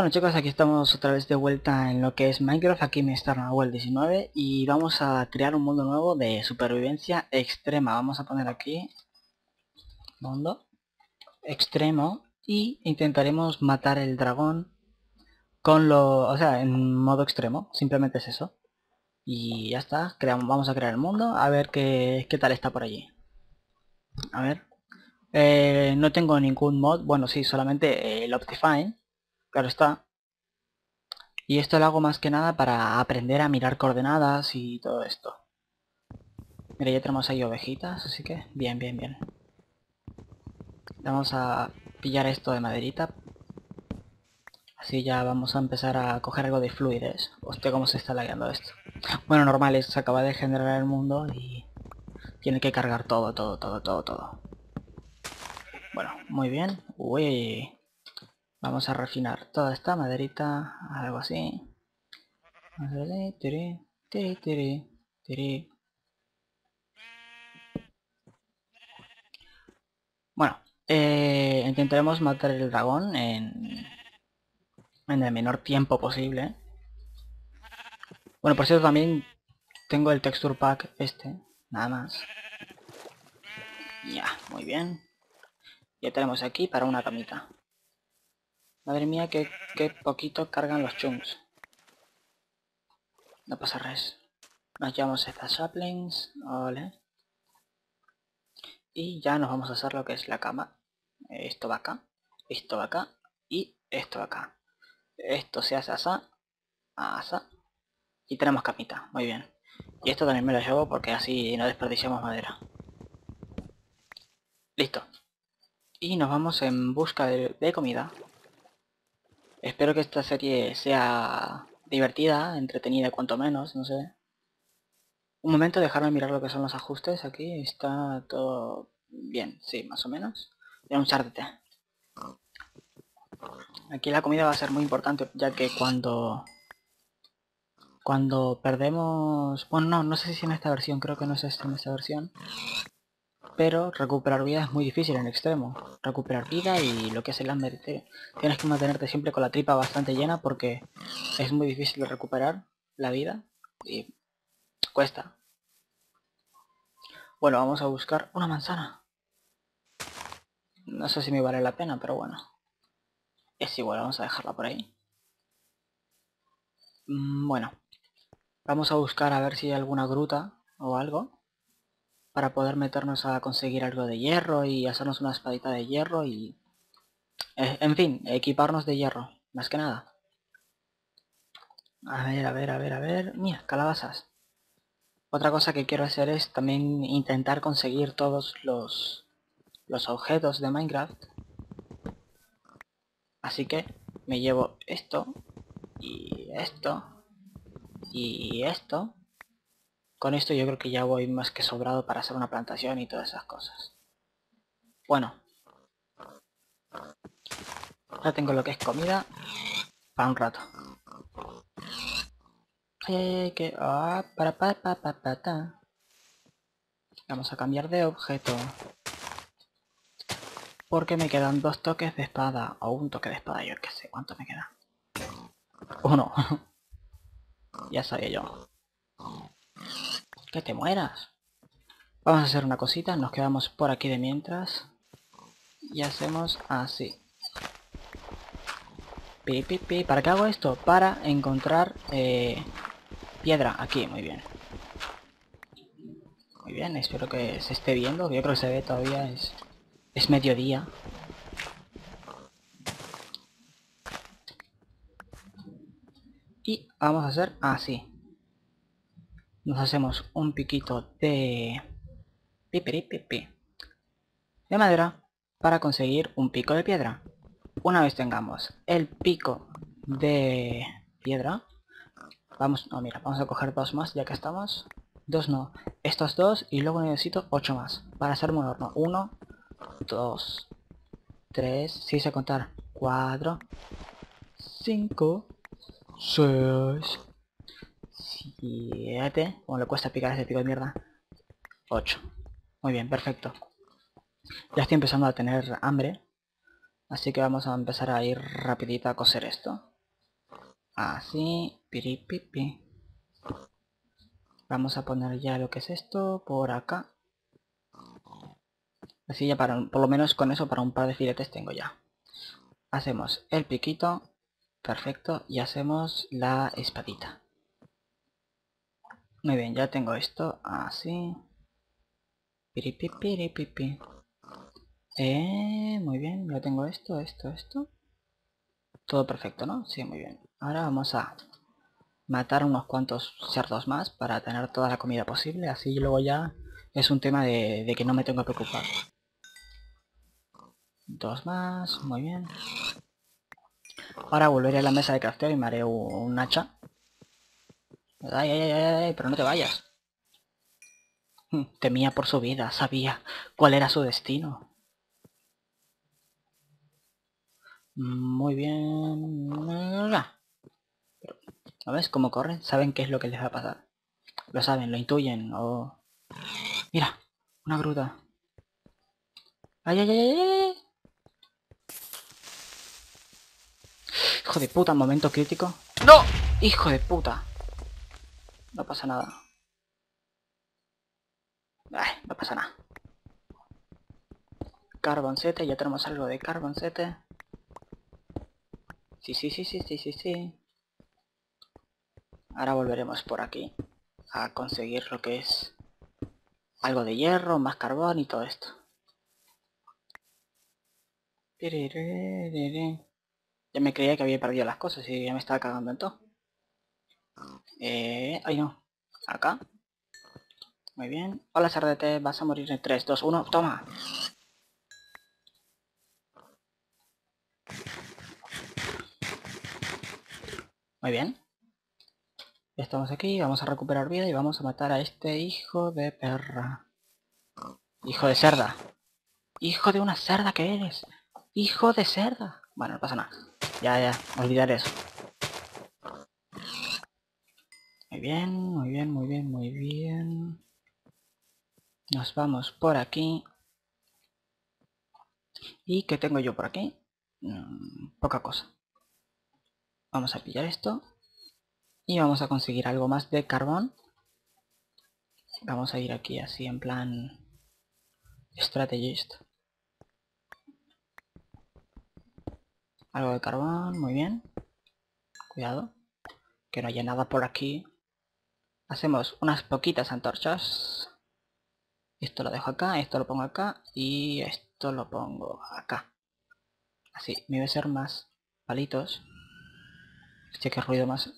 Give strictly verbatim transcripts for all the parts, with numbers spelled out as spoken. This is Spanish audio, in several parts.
Bueno chicos, aquí estamos otra vez de vuelta en lo que es Minecraft, aquí en Starna World diecinueve y vamos a crear un mundo nuevo de supervivencia extrema. Vamos a poner aquí mundo extremo y intentaremos matar el dragón con lo, o sea, en modo extremo, simplemente es eso. Y ya está, creamos, vamos a crear el mundo, a ver qué, qué tal está por allí. A ver, eh, no tengo ningún mod, bueno sí, solamente el Optifine, claro está. Y esto lo hago más que nada para aprender a mirar coordenadas y todo esto. Mira, ya tenemos ahí ovejitas, así que bien, bien, bien. Vamos a pillar esto de maderita. Así ya vamos a empezar a coger algo de fluidez. Hostia, cómo se está lagueando esto. Bueno, normal, es, se acaba de generar el mundo y tiene que cargar todo, todo, todo, todo, todo. Bueno, muy bien. Uy. Vamos a refinar toda esta maderita, algo así. Tiri, tiri, tiri, tiri. Bueno, eh, intentaremos matar el dragón en, en el menor tiempo posible. Bueno, por cierto, también tengo el texture pack este, nada más. Ya, muy bien. Ya tenemos aquí para una camita. Madre mía, que, que poquito cargan los chunks. No pasa res. Nos llevamos estas saplings, vale. Y ya nos vamos a hacer lo que es la cama. Esto va acá, esto va acá y esto va acá. Esto se hace así, así. Y tenemos camita, muy bien. Y esto también me lo llevo porque así no desperdiciamos madera. Listo. Y nos vamos en busca de, de comida. Espero que esta serie sea divertida, entretenida cuanto menos, no sé. Un momento, dejarme mirar lo que son los ajustes. Aquí está todo bien, sí, más o menos. Y un char de té. Aquí la comida va a ser muy importante, ya que cuando... Cuando perdemos... Bueno, no, no sé si en esta versión, creo que no es esta en esta versión. Pero recuperar vida es muy difícil en extremo. Recuperar vida y lo que es el hambre. Tienes que mantenerte siempre con la tripa bastante llena porque es muy difícil de recuperar la vida y cuesta. Bueno, vamos a buscar una manzana. No sé si me vale la pena, pero bueno. Es igual, vamos a dejarla por ahí. Bueno, vamos a buscar a ver si hay alguna gruta o algo. Para poder meternos a conseguir algo de hierro y hacernos una espadita de hierro y... En fin, equiparnos de hierro, más que nada. A ver, a ver, a ver, a ver... Mira, calabazas. Otra cosa que quiero hacer es también intentar conseguir todos los, los objetos de Minecraft. Así que me llevo esto, y esto, y esto. Con esto yo creo que ya voy más que sobrado para hacer una plantación y todas esas cosas. Bueno. Ya tengo lo que es comida para un rato. Eh, que... Ah, para, para, para, para, para, ta. Vamos a cambiar de objeto. Porque me quedan dos toques de espada. O un toque de espada, yo qué sé. ¿Cuánto me queda? Uno. Ya sabía yo. Que te mueras. Vamos a hacer una cosita. Nos quedamos por aquí de mientras. Y hacemos así. Pi, pi, pi. ¿Para qué hago esto? Para encontrar eh, piedra. Aquí, muy bien. Muy bien, espero que se esté viendo. Yo creo que se ve todavía. Es, es mediodía. Y vamos a hacer así. Nos hacemos un piquito de... Pipiripipi. De madera para conseguir un pico de piedra. Una vez tengamos el pico de piedra, vamos, no mira, vamos a coger dos más ya que estamos. Dos no, estos dos y luego necesito ocho más para hacerme un horno. Uno, dos, tres, si sé contar, cuatro, cinco, seis, siete, como le cuesta picar ese pico de mierda, ocho. Muy bien, perfecto. Ya estoy empezando a tener hambre. Así que vamos a empezar a ir rapidito a coser esto. Así, piripipi. Vamos a poner ya lo que es esto por acá. Así ya para, por lo menos con eso para un par de filetes tengo ya. Hacemos el piquito. Perfecto. Y hacemos la espadita. Muy bien, ya tengo esto. Así. Piripipiripipi. Eh, muy bien, ya tengo esto, esto, esto. Todo perfecto, ¿no? Sí, muy bien. Ahora vamos a matar unos cuantos cerdos más para tener toda la comida posible. Así luego ya es un tema de, de que no me tengo que preocupar. Dos más, muy bien. Ahora volveré a la mesa de crafteo y me haré un, un hacha. Ay, ay, ay, ay, ay, pero no te vayas. Temía por su vida, sabía cuál era su destino. Muy bien. ¿No ves cómo corren? Saben qué es lo que les va a pasar. Lo saben, lo intuyen. O... Mira, una gruta. ¡Ay, ay, ay, ay, ay! Hijo de puta, momento crítico. ¡No! ¡Hijo de puta! No pasa nada. Ay, no pasa nada. Carbon siete, ya tenemos algo de Carbon siete. Sí, sí, sí, sí, sí, sí, sí. Ahora volveremos por aquí a conseguir lo que es algo de hierro, más carbón y todo esto. Ya me creía que había perdido las cosas y ya me estaba cagando en todo. Eh... Ay, no. Acá. Muy bien. Hola, Cerdete. Vas a morir en tres, dos, uno. ¡Toma! Muy bien. Estamos aquí. Vamos a recuperar vida y vamos a matar a este hijo de perra. Hijo de cerda. Hijo de una cerda que eres. Hijo de cerda. Bueno, no pasa nada. Ya, ya. Olvidar eso. Muy bien, muy bien, muy bien, muy bien. Nos vamos por aquí. ¿Y qué tengo yo por aquí? Mm, poca cosa. Vamos a pillar esto. Y vamos a conseguir algo más de carbón. Vamos a ir aquí así en plan... Strategist. Algo de carbón, muy bien. Cuidado. Que no haya nada por aquí. Hacemos unas poquitas antorchas. Esto lo dejo acá, esto lo pongo acá. Y esto lo pongo acá. Así, me va a ser más palitos. Hostia, qué ruido más.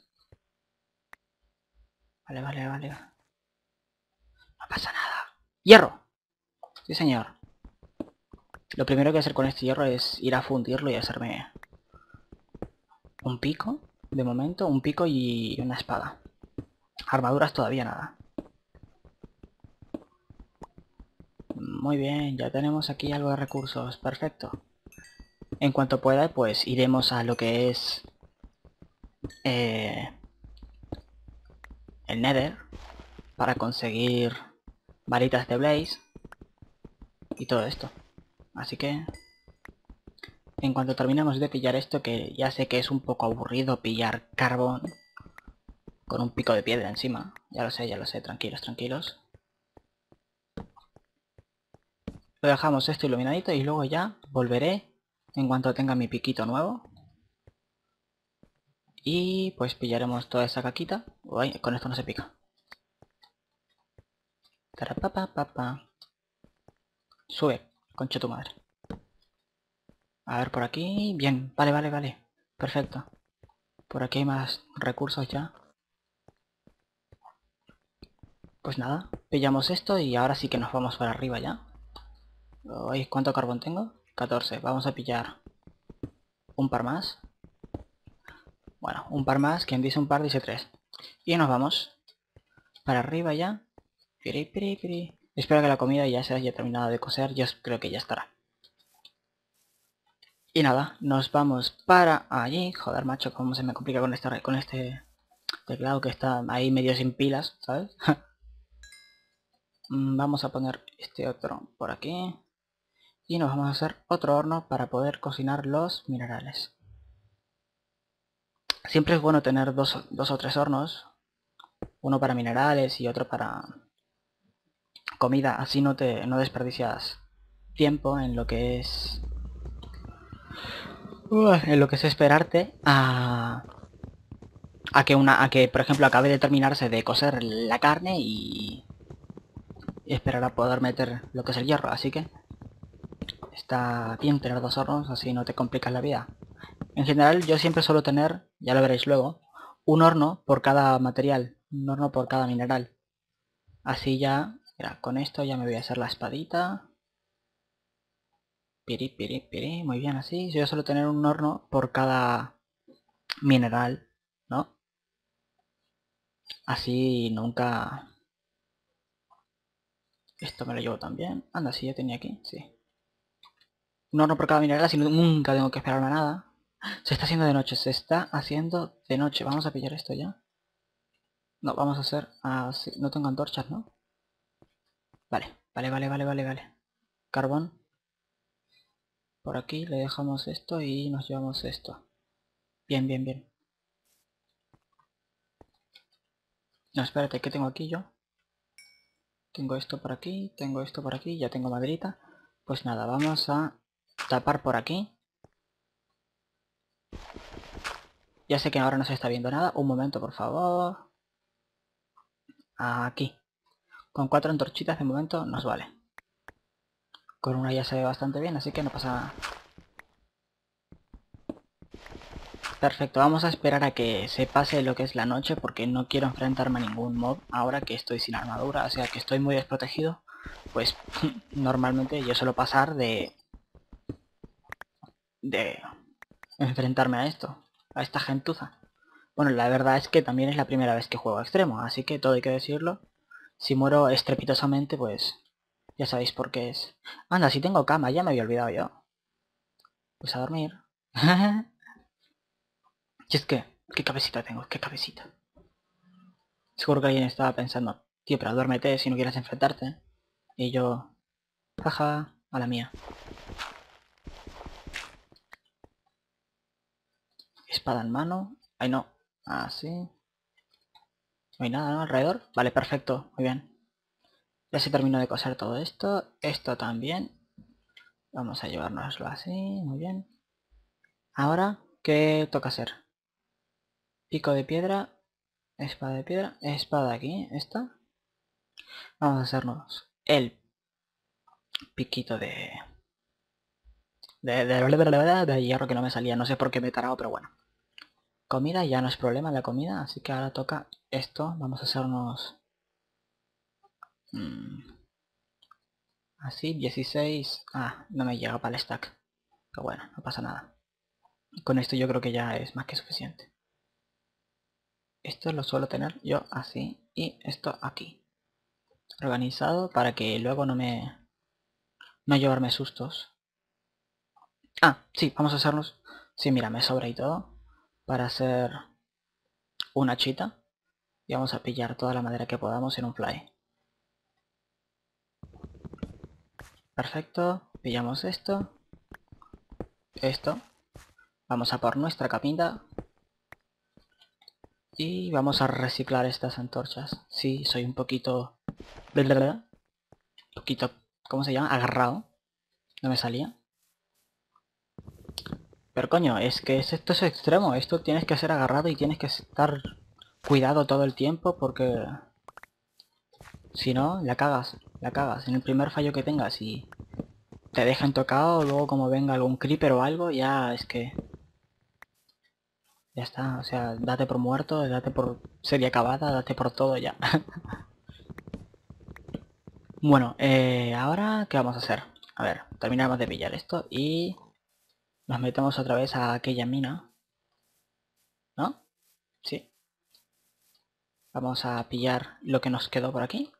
Vale, vale, vale. No pasa nada. ¡Hierro! Sí, señor. Lo primero que voy a hacer con este hierro es ir a fundirlo y hacerme un pico, de momento, un pico y una espada. Armaduras todavía nada. Muy bien, ya tenemos aquí algo de recursos, perfecto. En cuanto pueda, pues iremos a lo que es eh, el Nether para conseguir varitas de Blaze y todo esto. Así que en cuanto terminemos de pillar esto, que ya sé que es un poco aburrido pillar carbón con un pico de piedra encima. Ya lo sé, ya lo sé, tranquilos, tranquilos. Lo dejamos esto iluminadito y luego ya volveré en cuanto tenga mi piquito nuevo. Y pues pillaremos toda esa caquita. Uy, con esto no se pica. Tarapapapapa. Sube, concha tu madre. A ver, por aquí... Bien, vale, vale, vale. Perfecto. Por aquí hay más recursos ya. Pues nada, pillamos esto y ahora sí que nos vamos para arriba ya. Uy, ¿cuánto carbón tengo? catorce. Vamos a pillar un par más. Bueno, un par más. Quien dice un par dice tres. Y nos vamos para arriba ya. Piri, piri, piri. Espero que la comida ya se haya terminado de cocer. Yo creo que ya estará. Y nada, nos vamos para allí. Joder, macho, cómo se me complica con este, con este teclado que está ahí medio sin pilas, ¿sabes? Vamos a poner este otro por aquí. Y nos vamos a hacer otro horno para poder cocinar los minerales. Siempre es bueno tener dos, dos o tres hornos. Uno para minerales y otro para comida. Así no te no desperdicias tiempo en lo que es... Uh, en lo que es esperarte a... A que una, a que por ejemplo acabe de terminarse de cocer la carne y, y esperar a poder meter lo que es el hierro, así que está bien tener dos hornos, así no te complicas la vida. En general yo siempre suelo tener, ya lo veréis luego, un horno por cada material, un horno por cada mineral. Así ya, mira, con esto ya me voy a hacer la espadita. Piri, piri, piri, muy bien así. Yo suelo tener un horno por cada mineral, ¿no? Así nunca... Esto me lo llevo también. Anda, sí, yo tenía aquí, sí. Un horno por cada mineral, así nunca tengo que esperarme a nada. Se está haciendo de noche, se está haciendo de noche. Vamos a pillar esto ya. No, vamos a hacer así. No tengo antorchas, ¿no? Vale, vale, vale, vale, vale, vale. Carbón. Por aquí le dejamos esto y nos llevamos esto. Bien, bien, bien. No, espérate, ¿qué tengo aquí yo? Tengo esto por aquí, tengo esto por aquí, ya tengo maderita. Pues nada, vamos a tapar por aquí. Ya sé que ahora no se está viendo nada. Un momento, por favor. Aquí. Con cuatro antorchitas de momento nos vale. Con una ya se ve bastante bien, así que no pasa nada. Perfecto, vamos a esperar a que se pase lo que es la noche porque no quiero enfrentarme a ningún mob ahora que estoy sin armadura, o sea que estoy muy desprotegido. Pues normalmente yo suelo pasar de... de enfrentarme a esto, a esta gentuza. Bueno, la verdad es que también es la primera vez que juego a extremo, así que todo hay que decirlo. Si muero estrepitosamente, pues ya sabéis por qué es. Anda, si tengo cama, ya me había olvidado yo. Pues a dormir. Y es que, ¿qué cabecita tengo? ¿Qué cabecita? Seguro que alguien estaba pensando, tío, pero duérmete si no quieres enfrentarte. Y yo, jaja, a la mía. Espada en mano. Ay, no. Así. No hay nada, ¿no? Alrededor. Vale, perfecto. Muy bien. Ya se terminó de coser todo esto. Esto también. Vamos a llevárnoslo así. Muy bien. Ahora, ¿qué toca hacer? Pico de piedra. Espada de piedra. Espada aquí. Esta. Vamos a hacernos el piquito de... De, de, de, de hierro que no me salía. No sé por qué me he tarado, pero bueno. Comida, ya no es problema la comida. Así que ahora toca esto. Vamos a hacernos... Mmm, así, dieciséis. Ah, no me llega para el stack. Pero bueno, no pasa nada. Con esto yo creo que ya es más que suficiente. Esto lo suelo tener yo así. Y esto aquí. Organizado para que luego no me... No llevarme sustos. Ah, sí, vamos a hacernos... Sí, mira, me sobra y todo. Para hacer una chita. Y vamos a pillar toda la madera que podamos en un fly. Perfecto. Pillamos esto. Esto. Vamos a por nuestra capita. Y vamos a reciclar estas antorchas. Sí, soy un poquito... Un poquito... ¿Cómo se llama? Agarrado. No me salía. Pero coño, es que esto es extremo. Esto tienes que ser agarrado y tienes que estar cuidado todo el tiempo porque... Si no, la cagas. La cagas. En el primer fallo que tengas y te dejan tocado, luego como venga algún creeper o algo, ya es que... Ya está, o sea, date por muerto, date por serie acabada, date por todo ya. Bueno, eh, ahora, ¿qué vamos a hacer? A ver, terminamos de pillar esto y nos metemos otra vez a aquella mina, ¿no? Sí. Vamos a pillar lo que nos quedó por aquí.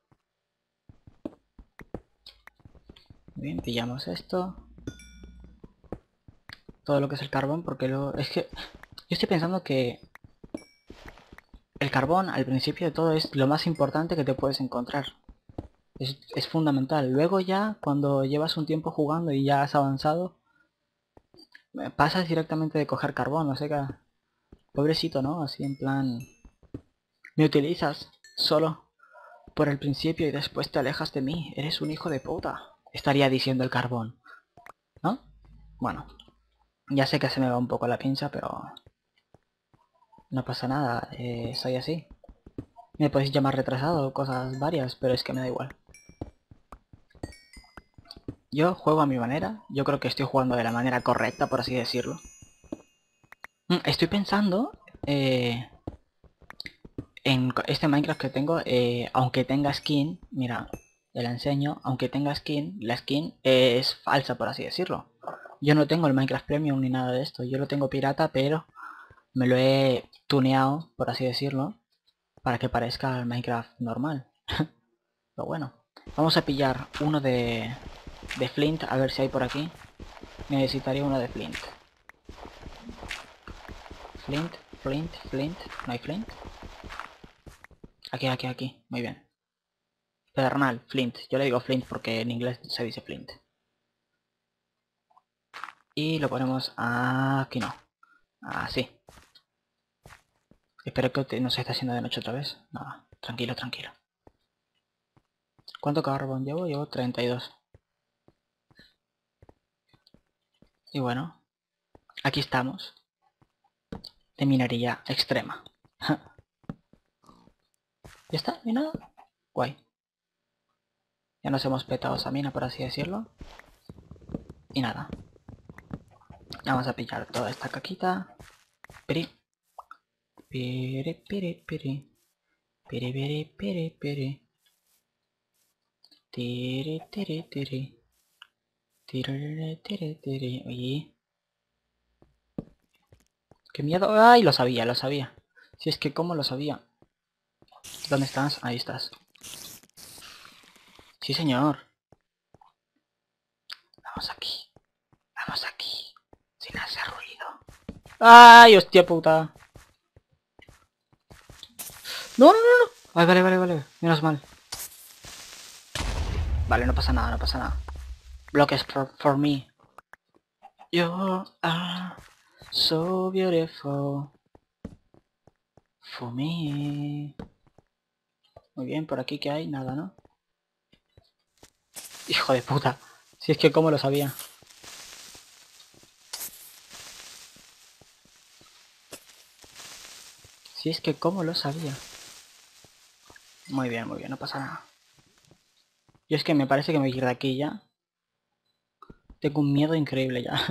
Muy bien, pillamos esto. Todo lo que es el carbón, porque lo... Es que yo estoy pensando que el carbón al principio de todo es lo más importante que te puedes encontrar. Es, es fundamental. Luego ya, cuando llevas un tiempo jugando y ya has avanzado, pasas directamente de coger carbón, no sé qué. Pobrecito, ¿no? Así en plan... Me utilizas solo por el principio y después te alejas de mí. Eres un hijo de puta. Estaría diciendo el carbón, ¿no? Bueno, ya sé que se me va un poco la pinza, pero... No pasa nada, eh, soy así. Me podéis llamar retrasado, cosas varias, pero es que me da igual. Yo juego a mi manera, yo creo que estoy jugando de la manera correcta, por así decirlo. Mm, Estoy pensando eh, en este Minecraft que tengo, eh, aunque tenga skin, mira, te la enseño, aunque tenga skin, la skin eh, es falsa, por así decirlo. Yo no tengo el Minecraft Premium ni nada de esto, yo lo tengo pirata, pero me lo he tuneado, por así decirlo, para que parezca el Minecraft normal. Pero bueno, vamos a pillar uno de, de Flint, a ver si hay por aquí. Necesitaría uno de Flint. Flint, Flint, Flint. ¿No hay Flint? Aquí, aquí, aquí. Muy bien. Pedernal, Flint. Yo le digo Flint porque en inglés se dice Flint. Y lo ponemos aquí, no. Así. Espero que no se esté haciendo de noche otra vez. Nada, tranquilo, tranquilo. ¿Cuánto carbón llevo? Llevo treinta y dos. Y bueno, aquí estamos. De minería extrema. ¿Ya está? ¿Y nada? Guay. Ya nos hemos petado esa mina, por así decirlo. Y nada. Vamos a pillar toda esta caquita. Piri. Piri, piri, piri. Piri, piri, piri, piri. Tiri, tiri, tiri. Tiri, tiri, tiri. Oye. ¡Qué miedo! ¡Ay! Lo sabía, lo sabía. Si es que, ¿cómo lo sabía? ¿Dónde estás? Ahí estás. Sí, señor. Vamos aquí. Vamos aquí. Sin hacer ruido. ¡Ay, hostia puta! ¡No, no, no, no! Ay, vale, vale, vale. Menos mal. Vale, no pasa nada, no pasa nada. Bloques for, for me. You are so beautiful. For me. Muy bien, por aquí que hay, nada, ¿no? Hijo de puta. Si es que cómo lo sabía. Si es que cómo lo sabía. Muy bien, muy bien, no pasa nada. Y es que me parece que me voy a ir de aquí ya. Tengo un miedo increíble ya.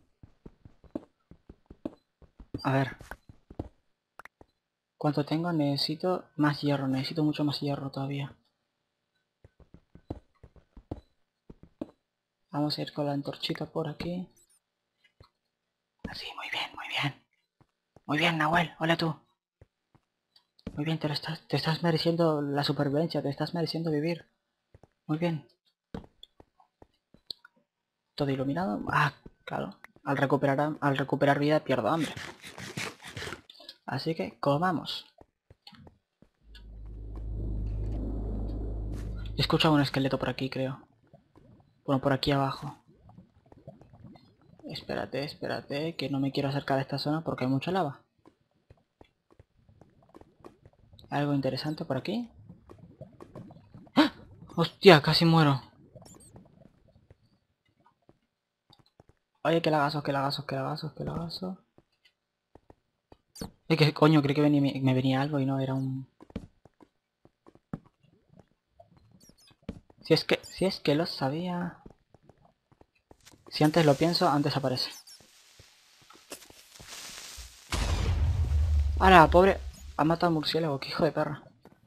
A ver. ¿Cuánto tengo? Necesito más hierro, necesito mucho más hierro todavía. Vamos a ir con la antorchita por aquí. Así, muy bien, muy bien. Muy bien, Nahuel, hola tú. Muy bien, te, lo estás, te estás mereciendo la supervivencia, te estás mereciendo vivir. Muy bien. Todo iluminado. Ah, claro. Al recuperar, al recuperar vida pierdo hambre. Así que comamos. He escuchado un esqueleto por aquí, creo. Bueno, por aquí abajo. Espérate, espérate, que no me quiero acercar a esta zona porque hay mucha lava. ¿Algo interesante por aquí? ¡Ah! ¡Hostia! Casi muero. Oye, que lagazos, que lagazos, que lagazos, que lagazos. Es que coño, creí que venía, me venía algo y no, era un... Si es que, si es que lo sabía... Si antes lo pienso, antes aparece. ¡Hala, pobre! Ha matado al murciélago, qué hijo de perra.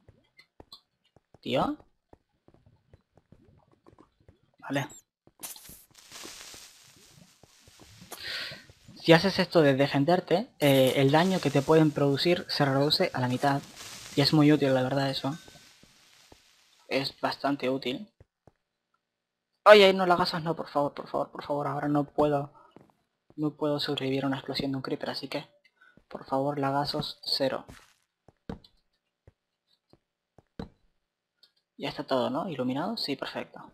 ¿Tío? Vale. Si haces esto de defenderte, eh, el daño que te pueden producir se reduce a la mitad. Y es muy útil, la verdad, eso. Es bastante útil. Ay, ay, no la gasas, no, por favor, por favor, por favor. Ahora no puedo... No puedo sobrevivir a una explosión de un creeper, así que... Por favor, lagazos cero. Ya está todo, ¿no? ¿Iluminado? Sí, perfecto.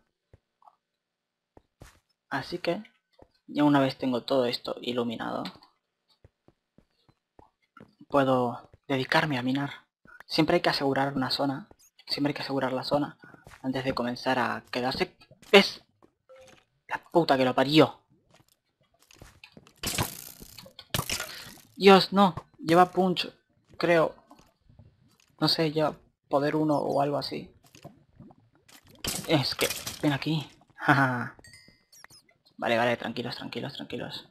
Así que... Ya una vez tengo todo esto iluminado... puedo dedicarme a minar. Siempre hay que asegurar una zona. Siempre hay que asegurar la zona antes de comenzar a quedarse. ¡Es! La puta que lo parió. Dios, no. Lleva punch. Creo. No sé, lleva poder uno o algo así. Es que... Ven aquí. Jaja. Vale, vale, tranquilos, tranquilos, tranquilos.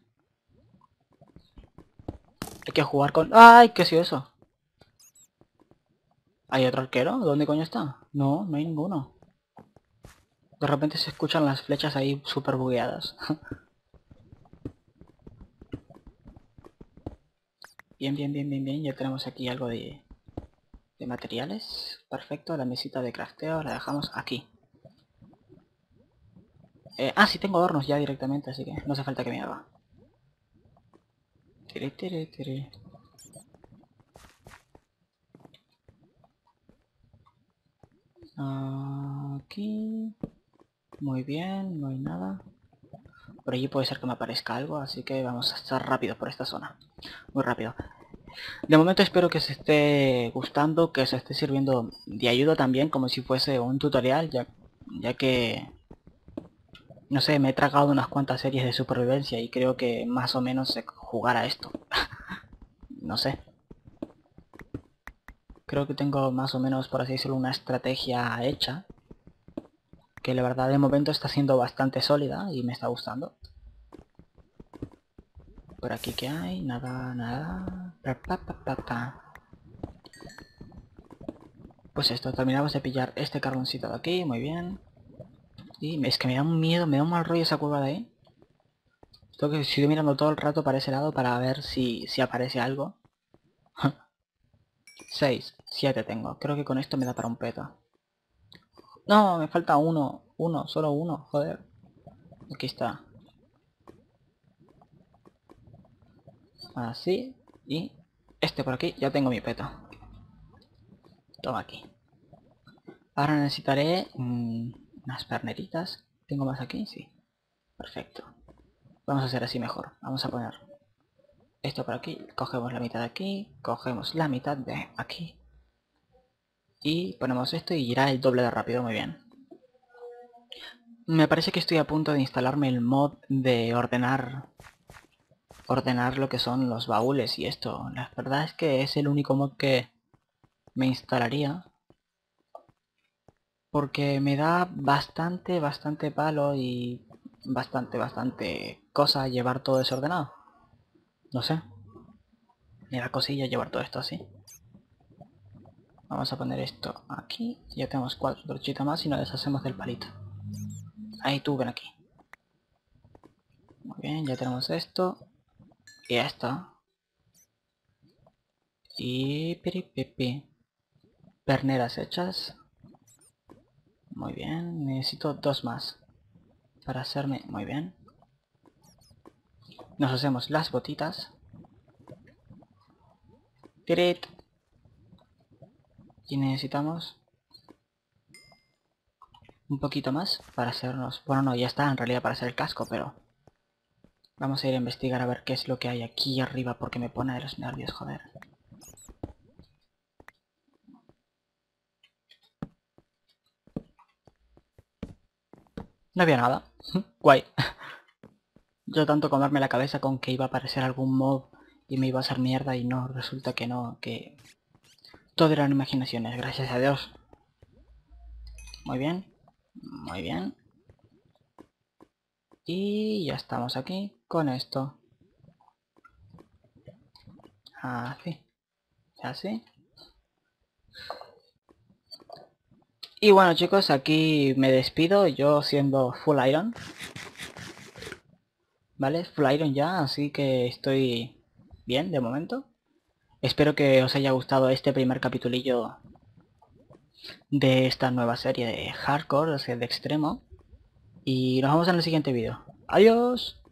Hay que jugar con... ¡Ay! ¿Qué ha sido eso? ¿Hay otro arquero? ¿Dónde coño está? No, no hay ninguno. De repente se escuchan las flechas ahí súper bugueadas. Bien, bien, bien, bien, bien. Ya tenemos aquí algo de, de materiales. Perfecto, la mesita de crafteo la dejamos aquí. Eh, ah, sí, tengo hornos ya directamente, así que no hace falta que me haga. Tiri, tiri, tiri. Aquí... Muy bien, no hay nada. Por allí puede ser que me aparezca algo, así que vamos a estar rápidos por esta zona. Muy rápido. De momento espero que se esté gustando, que se esté sirviendo de ayuda también, como si fuese un tutorial, ya, ya que... No sé, me he tragado unas cuantas series de supervivencia y creo que más o menos sé jugar a esto. No sé. Creo que tengo más o menos, por así decirlo, una estrategia hecha. Que la verdad de momento está siendo bastante sólida y me está gustando. Por aquí que hay, nada, nada. Pa, pa, pa, pa, pa. Pues esto, terminamos de pillar este carboncito de aquí, muy bien. Y es que me da un miedo, me da un mal rollo esa cueva de ahí. Tengo que seguir mirando todo el rato para ese lado para ver si, si aparece algo. seis, siete tengo. Creo que con esto me da para un peta. No, me falta uno. Uno, solo uno, joder. Aquí está. Así. Y este por aquí, ya tengo mi peta. Toma aquí. Ahora necesitaré mmm, unas perneritas. ¿Tengo más aquí? Sí. Perfecto. Vamos a hacer así mejor. Vamos a poner esto por aquí. Cogemos la mitad de aquí. Cogemos la mitad de aquí. Y ponemos esto y irá el doble de rápido. Muy bien. Me parece que estoy a punto de instalarme el mod de ordenar ordenar lo que son los baúles y esto. La verdad es que es el único mod que me instalaría. Porque me da bastante, bastante palo y bastante, bastante cosa llevar todo desordenado. No sé. Me da cosilla llevar todo esto así. Vamos a poner esto aquí. Ya tenemos cuatro brochitas más y nos deshacemos del palito. Ahí tú, ven aquí. Muy bien, ya tenemos esto. Y esto. Y piripipi. Perneras hechas. Muy bien, necesito dos más. Para hacerme... Muy bien. Nos hacemos las botitas. Tirit. Y necesitamos... un poquito más para hacernos... Bueno, no, ya está en realidad para hacer el casco, pero... Vamos a ir a investigar a ver qué es lo que hay aquí arriba porque me pone de los nervios, joder. No había nada. Guay. Yo tanto comerme la cabeza con que iba a aparecer algún mob y me iba a hacer mierda y no, resulta que no, que... Todo eran imaginaciones, gracias a Dios. Muy bien. Muy bien. Y ya estamos aquí con esto. Así. Así. Y bueno chicos, aquí me despido, yo siendo full iron. ¿Vale? Full iron ya, así que estoy bien de momento. Espero que os haya gustado este primer capitulillo de esta nueva serie de hardcore, o sea, de extremo. Y nos vemos en el siguiente vídeo. ¡Adiós!